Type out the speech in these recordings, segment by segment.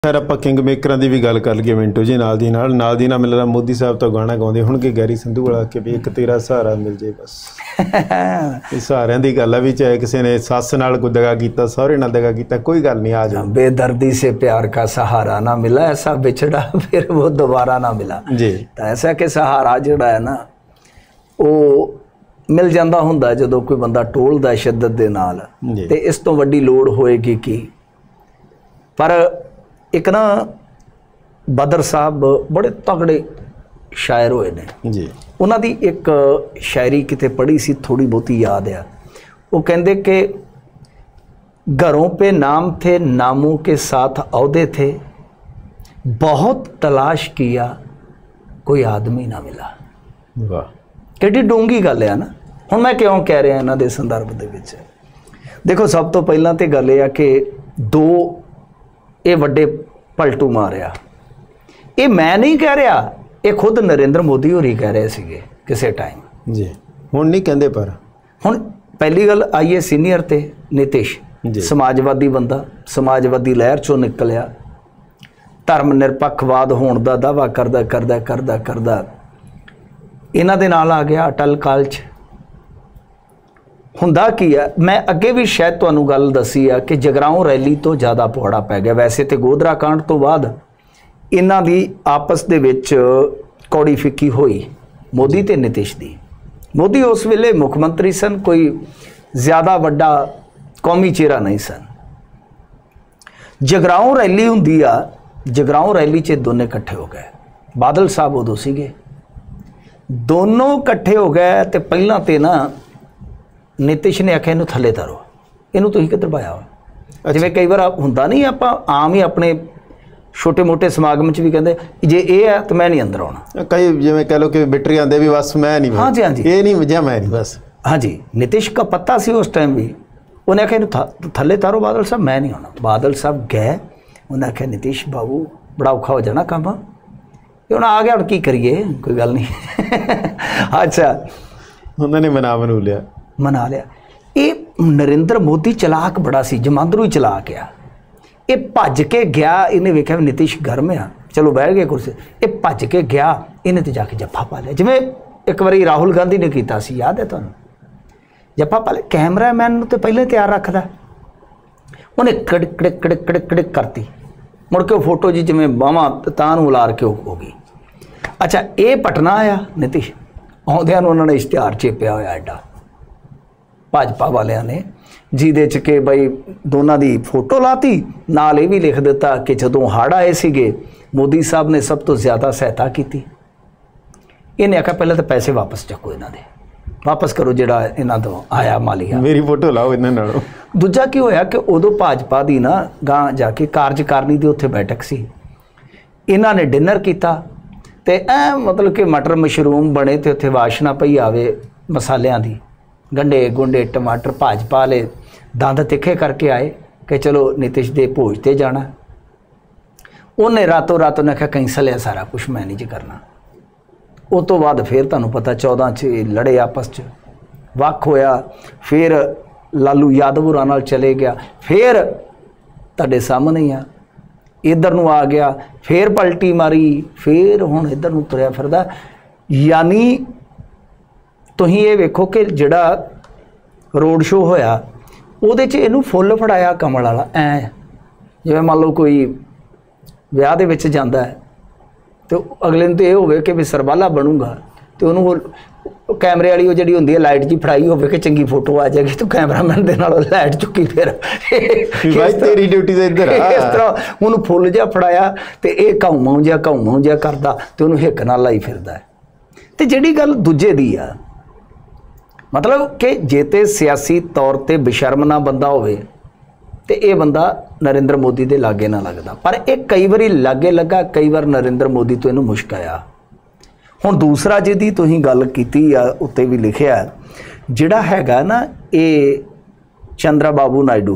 खैर आप king maker की भी गल कर लईए मिंटू जी नाल दी नाल मिल रहा मोदी साहब तो गाना गाते होणगे गैरी संधू वाला कि भी एक तेरा सहारा मिल जाए बस सहारियां की गल है भी चाहे किसी ने सस नाल कोई दगा किया सहुरे नाल दगा किया कोई गल नहीं आ जाए बेदर्दी से प्यार का सहारा ना मिला ऐसा बिछड़ा फिर वो दोबारा ना मिला जी तो ऐसा कि सहारा जिहड़ा है ना वो मिल जाता हुंदा जदों कोई बंदा टोलदा शिद्दत दे नाल ते इस तो वड्डी लोड़ होएगी की पर एक ना बदर साहब बड़े तगड़े शायर होए ने जी उन्हां दी एक शायरी किते पढ़ी सी थोड़ी बहुती याद है वो कहंदे कि घरों पे नाम थे नामों के साथ औहदे थे बहुत तलाश किया कोई आदमी ना मिला। वाह कितनी डूंगी गल है ना। हुण मैं क्यों कह रहा इन्हां दे संदर्भ दे विच देखो सब तो पहलां तो गल यह कि दो ये वड्डे पलटू मारिया ये मैं नहीं कह रहा ये खुद नरेंद्र मोदी होरी कह रहे थे किसी टाइम जी हुण नहीं कहंदे पर हुण पहली गल आई है सीनियर ते नीतीश समाजवादी बंदा समाजवादी लहर चों निकलिया धर्म निरपक्षवाद होने का दावा करदा करदा करदा करदा इन्हां दे नाल आ गया अटल काल च हुंदा की है मैं अगे भी शायद तुहानूं गल दसी है कि जगराऊं रैली तो ज़्यादा पौड़ा पै गया। वैसे तो गोधरा कांड तो बाद इन्हां दी आपस दे विच कौड़ी फिक्की होई मोदी ते नीतीश दी। मोदी उस वेले मुख मंत्री सन कोई ज़्यादा वड्डा कौमी चेहरा नहीं सन। जगराऊं रैली हुंदी आ जगराऊं रैली च दोने इकट्ठे हो गए बादल साहब उदों सीगे दोनों इकट्ठे हो गए तो पहला तो ना नीतीश ने आख्या इनू थले तारो इनू तुसीं किधर पाया हो जिवें कई बार हुंदा नहीं आपां आम ही अपने छोटे मोटे समागम च भी कहते जे ये है तो मैं नहीं अंदर आना कई जिवें कह लो कि बिटरी आंदे भी बस मैं नहीं हाँ जी हाँ जी ये नहीं वजह मैं नहीं बस हाँ जी नीतीश का पता सी उस टाइम भी उन्हें आख्या इनू थले तारो बादल साहब मैं नहीं आना बादल साहब गए उन्हें आख्या नीतीश बाबू बड़ा औखा हो जाना काम ये हुण आ गया हुण की करिए कोई गल नहीं अच्छा उन्होंने मना लिया ये नरेंद्र मोदी चलाक बड़ा सी जमांदरू ही चलाक आ ये भज के गया इन्हें वेख्या नीतीश घर में आ चलो बह गए कुर्सी ये भज के गया इन्हें तो जाके जफ्फा पा लिया जिवें एक बारी राहुल गांधी ने किया सी याद है तुहानूं जफ्फा पा लिया कैमरामैन तो पहले तैयार रखदा उन्हें कड़क कड़क कड़क कड़क कड़क करती मुड़ के फोटो जी जिवें बाहवां तां नूं उलार के हो गई। अच्छा ये पटना आया नीतीश आउंदियां नूं उन्होंने इश्तिहार चेपिया होया एडा भाजपा वालियां ने जिहदे च कि बई दोनों की फोटो लाती नाल ये भी लिख दिता कि जदों हड़ आए सीगे मोदी साहब ने सब तो ज़्यादा सहायता की। इन्हें आख्या पहले तो पैसे वापस चको इन्हां दे वापस करो जिहड़ा इन्हां तो आया मालिया मेरी फोटो लाओ इन्हां नाल। दूजा की होया कि उदों भाजपा की ना गां जाके कार्यकारिणी की उत्थे बैठक सी इन्हां ने डिनर किया तो मतलब कि मटर मशरूम बने तो उत्थे वाशना पई आवे मसालियां दी गंढे गुंडे टमाटर भाजपा वाले दंद तिखे करके आए कि चलो नीतीश दे भोज ते जाना उन्हें रातों रात उन्हें आख्या कैंसल है सारा कुछ मैं नहीं जी करना। उस तो बाद फिर तुहानूं पता 14 च लड़े आपस च वक् होया फिर लालू यादव होरां नाल चले गया फिर तुहाडे सामने ही आ इधर नूं आ गया फिर पलटी मारी फिर हुण इधर नूं तुरिया फिरदा यानी तुसीं ये वेखो कि जिहड़ा रोड शो होया उहदे च इहनूं फुੱਲ फड़ाया कमल वाला ऐ जिवें मान लो कोई विआह दे विच जांदा है तो अगले दिन तो ये होवे कि भी सरबाला बनूंगा तो उन्होंने कैमरे वाली वो जी होंगी है लाइट जी फड़ाई हो कि चंगी फोटो आ जाएगी तो कैमरामैन के नाल लाइट चुकी फिर तेरी ड्यूटी से इधर इस तरह उन्होंने फुੱਲ जिहा फड़ाया तो ये घाऊ जिहा करदा ते उन्होंने हिक नाल लाई फिरदा है। तो जिहड़ी गल दूजे दी आ मतलब कि जे ते सियासी तौर पर बेशर्म ना बंदा होवे ते ये बंदा नरेंद्र मोदी के लागे ना लगता पर एक कई बारी लागे लगा कई बार नरेंद्र मोदी तो इनू मुश्क आया। हुण दूसरा जिहदी तुसीं गल कीती आ उत्ते भी लिखिया जिहड़ा हैगा ना ये चंद्रा बाबू नायडू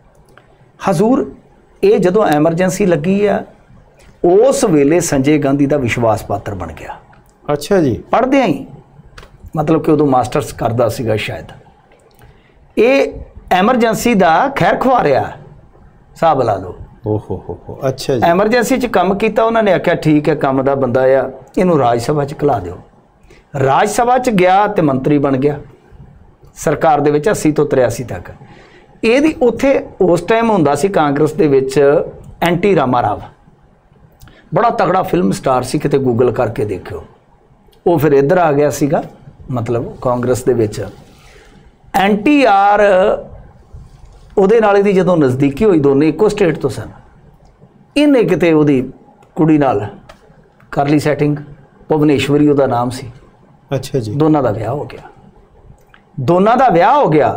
हजूर ये जदों एमरजेंसी लगी आ उस वेले संजय गांधी का विश्वास पात्र बन गया। अच्छा जी पढ़दे ही मतलब कि उदों मास्टर्स करदा सीगा शायद ये एमरजेंसी का खैर खुआ रहा हिसाब ला लो ਹੋ ਅੱਛਾ ਜੀ। ਐਮਰਜੈਂਸੀ 'ਚ ਕੰਮ ਕੀਤਾ, ਉਹਨਾਂ ਨੇ ਆਖਿਆ ਠੀਕ ਹੈ ਕੰਮ ਦਾ ਬੰਦਾ ਆ, ਇਹਨੂੰ ਰਾਜ ਸਭਾ 'ਚ ਘਲਾ ਦਿਓ। ਰਾਜ ਸਭਾ 'ਚ ਗਿਆ ਤੇ ਮੰਤਰੀ ਬਣ ਗਿਆ ਸਰਕਾਰ ਦੇ ਵਿੱਚ 80 ਤੋਂ 83 ਤੱਕ। ਇਹਦੀ ਉੱਥੇ ਉਸ ਟਾਈਮ ਹੁੰਦਾ ਸੀ ਕਾਂਗਰਸ ਦੇ ਵਿੱਚ ਐਨਟੀ ਰਾਮਾ ਰਾਵ, ਬੜਾ ਤਗੜਾ ਫਿਲਮ ਸਟਾਰ ਸੀ, ਕਿਤੇ ਗੂਗਲ ਕਰਕੇ ਦੇਖਿਓ। ਉਹ ਫਿਰ ਇੱਧਰ ਆ ਗਿਆ ਸੀਗਾ, ਮਤਲਬ ਕਾਂਗਰਸ ਦੇ ਵਿੱਚ। NTR ਉਹਦੇ ਨਾਲ ਇਹਦੀ ਜਦੋਂ ਨਜ਼ਦੀਕੀ ਹੋਈ, ਦੋਨੇ ਇੱਕੋ ਸਟੇਟ ਤੋਂ ਸਨ, ਇਹਨੇ ਕਿਤੇ ਉਹਦੀ ਕੁੜੀ ਨਾਲ ਕਰ ਲਈ ਸੈਟਿੰਗ, ਭੁਵਨੇਸ਼ਵਰੀ ਉਹਦਾ ਨਾਮ ਸੀ। ਅੱਛਾ ਜੀ। ਦੋਨਾਂ ਦਾ ਵਿਆਹ ਹੋ ਗਿਆ, ਦੋਨਾਂ ਦਾ ਵਿਆਹ ਹੋ ਗਿਆ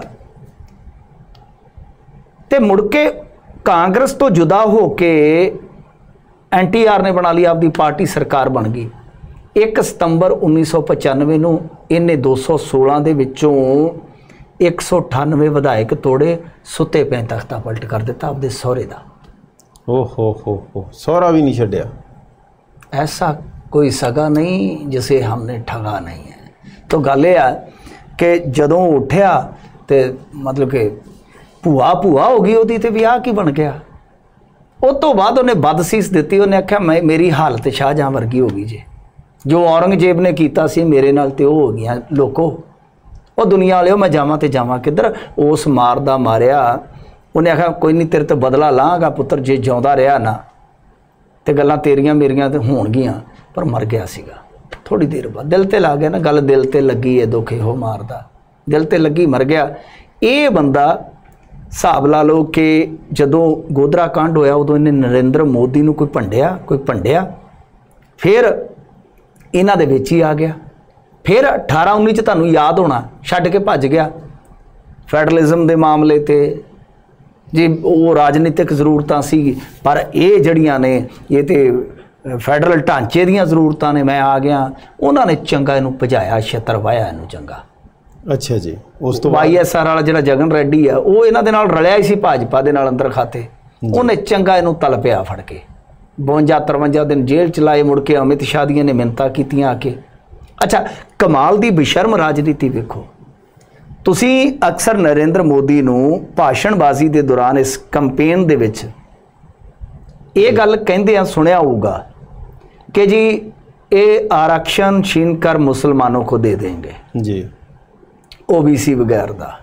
ਤੇ ਮੁੜ ਕੇ ਕਾਂਗਰਸ ਤੋਂ ਜੁਦਾ ਹੋ ਕੇ NTR ਨੇ ਬਣਾ ਲਈ ਆਪਦੀ ਪਾਰਟੀ, ਸਰਕਾਰ ਬਣ ਗਈ। 1 ਸਤੰਬਰ 1995 ਨੂੰ ਇਹਨੇ 216 ਦੇ ਵਿੱਚੋਂ 198 ਵਿਧਾਇਕ ਤੋੜੇ, ਸੁੱਤੇ ਪਏ ਤਖਤਾ ਪਲਟ ਕਰ ਦਿੱਤਾ ਆਪਦੇ ਸਹੁਰੇ ਦਾ। ਹੋ ਸਹੁਰਾ ਵੀ ਨਹੀਂ ਛੱਡਿਆ। ਐਸਾ ਕੋਈ ਸਗਾ ਨਹੀਂ ਜਿਸੇ ਹਮਨੇ ਠਗਾ ਨਹੀਂ ਹੈ। ਤਾਂ ਗੱਲ ਇਹ ਆ ਕਿ ਜਦੋਂ ਉੱਠਿਆ ਤੇ ਮਤਲਬ ਕਿ ਭੂਆ ਹੋ ਗਈ ਉਹਦੀ, ਤੇ ਵਿਆਹ ਕੀ ਬਣ ਗਿਆ। ਉਹ ਤੋਂ ਬਾਅਦ ਉਹਨੇ ਬਦਸੀਸ ਦਿੱਤੀ, ਉਹਨੇ ਆਖਿਆ ਮੇਰੀ ਹਾਲਤ ਸ਼ਾਹਜਹਾਂ ਵਰਗੀ ਹੋ ਗਈ ਜੇ, ਜੋ ਔਰੰਗਜ਼ੇਬ ਨੇ ਕੀਤਾ ਸੀ ਮੇਰੇ ਨਾਲ ਤੇ ਉਹ ਹੋ ਗਈਆਂ ਲੋਕੋ। ਉਹ ਦੁਨੀਆ ਵਾਲਿਓ ਮੈਂ ਜਾਵਾਂ ਤੇ ਜਾਵਾਂ ਕਿੱਧਰ। ਉਸ ਮਾਰਦਾ ਮਾਰਿਆ, ਉਹਨੇ ਆਖਿਆ ਕੋਈ ਨਹੀਂ ਤੇਰੇ ਤੋਂ ਬਦਲਾ ਲਾਂਗਾ ਪੁੱਤਰ, ਜੇ ਜਿਉਂਦਾ ਰਿਹਾ ਨਾ ਤੇ ਗੱਲਾਂ ਤੇਰੀਆਂ ਮੇਰੀਆਂ ਤੇ ਹੋਣਗੀਆਂ। ਪਰ ਮਰ ਗਿਆ ਸੀਗਾ ਥੋੜੀ ਦੇਰ ਬਾਅਦ, ਦਿਲ ਤੇ ਲੱਗ ਗਿਆ ਨਾ ਗੱਲ, ਦਿਲ ਤੇ ਲੱਗੀ ਹੈ ਦੁੱਖ ਇਹੋ ਮਾਰਦਾ, ਦਿਲ ਤੇ ਲੱਗੀ ਮਰ ਗਿਆ। ਇਹ ਬੰਦਾ ਹਿਸਾਬ ਲਾ ਲਓ ਕਿ ਜਦੋਂ ਗੋਧਰਾ ਕਾਂਡ ਹੋਇਆ ਉਦੋਂ ਇਹਨੇ ਨਰਿੰਦਰ ਮੋਦੀ ਨੂੰ ਕੋਈ ਭੰਡਿਆ, ਫਿਰ ਇਹਨਾਂ ਦੇ ਵਿੱਚ ਹੀ ਆ ਗਿਆ। ਫਿਰ 18-19 'ਚ ਤੁਹਾਨੂੰ ਯਾਦ ਹੋਣਾ ਛੱਡ ਕੇ ਭੱਜ ਗਿਆ ਫੈਡਰਲਿਜ਼ਮ ਦੇ ਮਾਮਲੇ ਤੇ ਜੀ, ਉਹ ਰਾਜਨੀਤਿਕ ਜ਼ਰੂਰਤਾਂ ਸੀ, ਪਰ ਇਹ ਜਿਹੜੀਆਂ ਨੇ ਇਹ ਤੇ ਫੈਡਰਲ ਢਾਂਚੇ ਦੀਆਂ ਜ਼ਰੂਰਤਾਂ ਨੇ, ਮੈਂ ਆ ਗਿਆ। ਉਹਨਾਂ ਨੇ ਚੰਗਾ ਇਹਨੂੰ ਭਜਾਇਆ, ਛਿੱਤਰ ਵਾਹਿਆ ਇਹਨੂੰ ਚੰਗਾ। ਅੱਛਾ ਜੀ। ਉਸ ਤੋਂ YSR ਵਾਲਾ ਜਿਹੜਾ ਜਗਨ ਰੈਡੀ ਆ, ਉਹ ਇਹਨਾਂ ਦੇ ਨਾਲ ਰਲਿਆ ਹੀ ਸੀ ਭਾਜਪਾ ਦੇ ਨਾਲ ਅੰਦਰ ਖਾਤੇ, ਉਹਨੇ ਚੰਗਾ ਇਹਨੂੰ ਤਲਪਿਆ ਫੜ ਕੇ। 52-53 ਦਿਨ ਜੇਲ੍ਹ ਚਲਾਏ, ਮੁੜ ਕੇ ਅਮਿਤ ਸ਼ਾਹ ਦੀਆਂ ਨੇ ਮਿੰਨਤਾਂ ਕੀਤੀਆਂ ਆ ਕੇ। ਅੱਛਾ, ਕਮਾਲ ਦੀ ਬੇਸ਼ਰਮ ਰਾਜਨੀਤੀ ਵੇਖੋ ਤੁਸੀਂ। ਅਕਸਰ ਨਰਿੰਦਰ ਮੋਦੀ ਨੂੰ ਭਾਸ਼ਣਬਾਜ਼ੀ ਦੇ ਦੌਰਾਨ ਇਸ ਕੰਪੇਨ ਦੇ ਵਿੱਚ ਇਹ ਗੱਲ ਕਹਿੰਦੇ ਆ, ਸੁਣਿਆ ਹੋਊਗਾ ਕਿ ਜੀ ਇਹ आरक्षण छीन कर मुसलमानों को दे देंगे जी, OBC ਵਗੈਰਾ ਦਾ।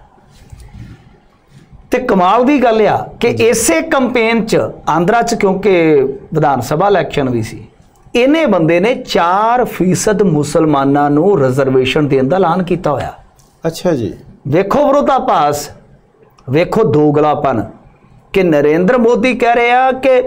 ਤੇ ਕਮਾਲ ਦੀ ਗੱਲ ਆ ਕਿ ਇਸੇ ਕੰਪੇਨ 'ਚ ਆਂਧਰਾ 'ਚ, ਕਿਉਂਕਿ ਵਿਧਾਨ ਸਭਾ ਇਲੈਕਸ਼ਨ ਵੀ ਸੀ, ਇਹਨੇ ਬੰਦੇ ਨੇ 4% ਮੁਸਲਮਾਨਾਂ ਨੂੰ ਰਿਜ਼ਰਵੇਸ਼ਨ ਦੇਣ ਦਾ ਐਲਾਨ ਕੀਤਾ ਹੋਇਆ। ਅੱਛਾ ਜੀ। ਵੇਖੋ ਵਿਰੋਧਾਭਾਸ, ਵੇਖੋ ਦੋਗਲਾਪਨ ਕਿ ਨਰਿੰਦਰ ਮੋਦੀ ਕਹਿ ਰਿਹਾ ਕਿ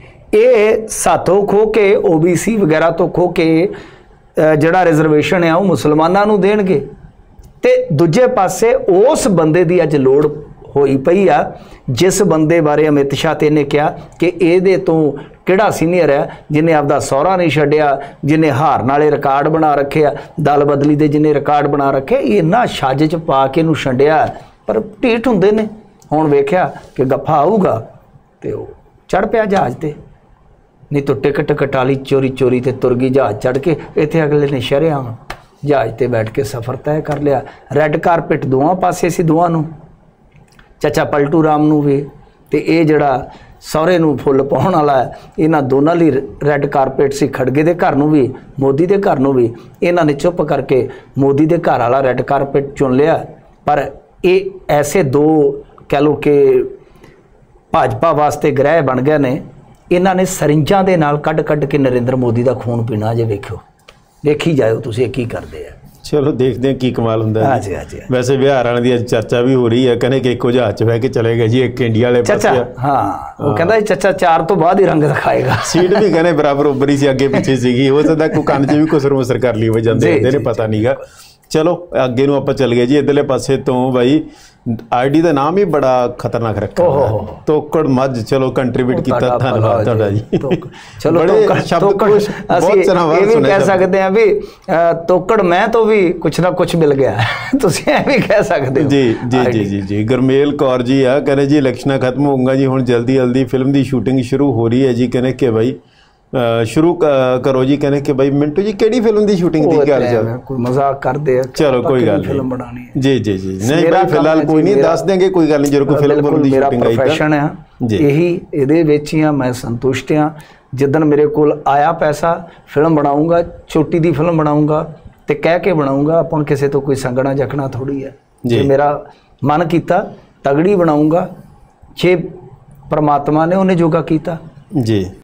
ਇਹ ਸਾਥੋਂ ਖੋ ਕੇ OBC ਵਗੈਰਾ ਤੋਂ ਖੋ ਕੇ ਜਿਹੜਾ ਰਿਜ਼ਰਵੇਸ਼ਨ ਆ ਉਹ ਮੁਸਲਮਾਨਾਂ ਨੂੰ ਦੇਣਗੇ, ਤੇ ਦੂਜੇ ਪਾਸੇ ਉਸ ਬੰਦੇ ਦੀ ਅੱਜ ਲੋੜ ਹੋਈ ਪਈ ਆ ਜਿਸ ਬੰਦੇ ਬਾਰੇ ਅਮਿਤ ਸ਼ਾਹ ਤੇ ਨੇ ਕਿਹਾ ਕਿ ਇਹਦੇ ਤੋਂ ਕਿਹੜਾ ਸੀਨੀਅਰ ਹੈ ਜਿਹਨੇ ਆਪਦਾ ਸਹੁਰਾ ਨਹੀਂ ਛੱਡਿਆ, ਜਿਹਨੇ ਹਾਰਨ ਵਾਲੇ ਰਿਕਾਰਡ ਬਣਾ ਰੱਖੇ ਆ, ਦਲ ਬਦਲੀ ਦੇ ਜਿਹਨੇ ਰਿਕਾਰਡ ਬਣਾ ਰੱਖੇ, ਇਹਨਾਂ ਛੱਜ 'ਚ ਪਾ ਕੇ ਇਹਨੂੰ ਛੰਡਿਆ। ਪਰ ਢੀਠ ਹੁੰਦੇ ਨੇ। ਹੁਣ ਵੇਖਿਆ ਕਿ ਗੱਫਾ ਆਊਗਾ ਤੇ ਉਹ ਚੜ ਪਿਆ ਜਹਾਜ਼ ਤੇ, ਨਹੀਂ ਤਾਂ ਟਿਕਟ ਕਟਾ ਲਈ ਚੋਰੀ ਤੇ ਤੁਰ ਗਈ ਜਹਾਜ਼ ਚੜ੍ਹ ਕੇ। ਇੱਥੇ ਅਗਲੇ ਨੇ ਸ਼ਰੇਆਮ ਜਹਾਜ਼ ਤੇ ਬੈਠ ਕੇ ਸਫ਼ਰ ਤੈਅ ਕਰ ਲਿਆ। ਰੈੱਡ ਕਾਰਪੇਟ ਦੋਵਾਂ ਪਾਸੇ ਸੀ, ਦੋਵਾਂ ਨੂੰ, ਚਾਚਾ ਪਲਟੂ ਰਾਮ ਨੂੰ ਵੀ ਤੇ ਇਹ ਜਿਹੜਾ ਸਹੁਰੇ ਨੂੰ ਫੁੱਲ ਪਾਉਣ ਵਾਲਾ, ਇਹਨਾਂ ਦੋਨਾਂ ਲਈ ਰੈੱਡ ਕਾਰਪੇਟ ਸੀ। ਖੜਗੇ ਦੇ ਘਰ ਨੂੰ ਵੀ, ਮੋਦੀ ਦੇ ਘਰ ਨੂੰ ਵੀ। ਇਹਨਾਂ ਨੇ ਚੁੱਪ ਕਰਕੇ ਮੋਦੀ ਦੇ ਘਰ ਵਾਲਾ ਰੈੱਡ ਕਾਰਪੇਟ ਚੁਣ ਲਿਆ। ਪਰ ਇਹ ਐਸੇ ਦੋ ਕਹਿ ਲਓ ਕਿ ਭਾਜਪਾ ਵਾਸਤੇ ਗ੍ਰਹਿ ਬਣ ਗਏ ਨੇ। ਇਹਨਾਂ ਨੇ ਸਰਿੰਜਾਂ ਦੇ ਨਾਲ ਕੱਢ ਕੇ ਨਰਿੰਦਰ ਮੋਦੀ ਦਾ ਖੂਨ ਪੀਣਾ। ਜੇ ਵੇਖੀ ਜਾਇਓ ਤੁਸੀਂ ਇਹ ਕੀ ਕਰਦੇ ਆ। ਚਲੋ ਦੇਖਦੇ ਹਾਂ ਕੀ ਕਮਾਲ ਹੁੰਦਾ ਹੈ। ਹਾਂਜੀ। ਵੈਸੇ ਬਿਹਾਰ ਵਾਲਿਆਂ ਦੀ ਅੱਜ ਚਰਚਾ ਵੀ ਹੋ ਰਹੀ ਹੈ, ਕਹਿੰਦੇ ਕਿ ਇੱਕੋ ਜਹਾਜ਼ 'ਚ ਬਹਿ ਕੇ ਚਲੇ ਗਏ ਜੀ, ਇੱਕ ਇੰਡੀਆ ਵਾਲੇ ਪਾਸੇ। ਹਾਂ, ਉਹ ਕਹਿੰਦਾ ਚਾਚਾ 4 ਤੋਂ ਬਾਅਦ ਹੀ ਰੰਗ ਦਿਖਾਏਗਾ। ਸੀਟ ਵੀ ਕਹਿੰਦੇ ਬਰਾਬਰ ਉੱਪਰ ਹੀ ਸੀ, ਅੱਗੇ ਪਿੱਛੇ ਸੀਗੀ। ਹੋ ਸਕਦਾ ਕੋਈ ਕੰਨ 'ਚ ਵੀ ਕੁਸਰ-ਮੁਸਰ ਕਰ ਲਈ ਹੋਵੇ ਜਾਂਦੇ ਹੁੰਦੇ ਨੇ, ਪਤਾ ਨਹੀਂਗਾ। ਚਲੋ ਅੱਗੇ ਨੂੰ ਆਪਾਂ ਚੱਲ ਗਏ ਜੀ। ਇੱਧਰਲੇ ਪਾਸੇ ਤੋਂ ਬਾਈ ID ਦਾ ਨਾਮ ਹੀ ਬੜਾ ਖਤਰਨਾਕ ਰੱਖਿਆ, ਤੋਕੜ ਮੱਝ। ਚਲੋ ਕੰਟਰੀਬਿਊਟ ਕੀਤਾ, ਧੰਨਵਾਦ ਤੁਹਾਡਾ ਜੀ। ਚਲੋ ਅਸੀਂ ਇਹ ਵੀ ਕਹਿ ਸਕਦੇ ਹਾਂ ਵੀ ਤੋਕੜ ਮੈਂ ਤੋਂ ਵੀ ਕੁਛ ਨਾ ਕੁਛ ਮਿਲ ਗਿਆ, ਤੁਸੀਂ ਇਹ ਵੀ ਕਹਿ ਸਕਦੇ ਹੋ। ਜੀ ਗੁਰਮੇਲ ਕੌਰ ਜੀ ਆ, ਕਹਿੰਦੇ ਜੀ ਇਲੈਕਸ਼ਨਾਂ ਖਤਮ ਹੋਊਗਾ ਜੀ, ਹੁਣ ਜਲਦੀ ਫਿਲਮ ਦੀ ਸ਼ੂਟਿੰਗ ਸ਼ੁਰੂ ਹੋ ਰਹੀ ਹੈ ਜੀ। ਕਹਿੰਦੇ ਕਿ ਬਾਈ ਸ਼ੁਰੂ ਕਰੋ ਜੀ। ਕਹਿੰਦੇ ਕਿ ਬਈ ਮਿੰਟੂ ਜੀ ਕਿਹੜੀ ਫਿਲਮ ਦੀ ਸ਼ੂਟਿੰਗ ਦੀ ਗੱਲ ਚੱਲ? ਕੋਈ ਮਜ਼ਾਕ ਕਰਦੇ ਆ, ਚਲੋ ਕੋਈ ਗੱਲ ਫਿਲਮ ਬਣਾਣੀ ਹੈ ਜੀ ਜੀ ਜੀ। ਨਹੀਂ ਭਾਈ ਫਿਲਹਾਲ ਕੋਈ ਨਹੀਂ, ਦੱਸ ਦੇਂਗੇ ਕੋਈ ਗੱਲ ਨਹੀਂ, ਜਦੋਂ ਕੋਈ ਫਿਲਮ ਦੀ ਸ਼ੂਟਿੰਗ ਆਈ ਤਾਂ। ਪ੍ਰੋਫੈਸ਼ਨ ਆ ਇਹੀ, ਇਹਦੇ ਵਿੱਚ ਹੀ ਆ, ਮੈਂ ਸੰਤੁਸ਼ਟ ਆ। ਜਿੱਦਣ ਮੇਰੇ ਕੋਲ ਆਇਆ ਪੈਸਾ, ਫਿਲਮ ਬਣਾਉਂਗਾ, ਛੋਟੀ ਦੀ ਫਿਲਮ ਬਣਾਉਂਗਾ ਤੇ ਕਹਿ ਕੇ ਬਣਾਉਂਗਾ, ਆਪਾਂ ਕਿਸੇ ਤੋਂ ਕੋਈ ਸੰਗਣਾ ਜਖਣਾ ਥੋੜੀ ਹੈ। ਜੇ ਮੇਰਾ ਮਨ ਕੀਤਾ ਤਗੜੀ ਬਣਾਉਂਗਾ, ਜੇ ਪ੍ਰਮਾਤਮਾ ਨੇ ਉਹਨੇ ਜੋਗਾ ਕੀਤਾ ਜੀ।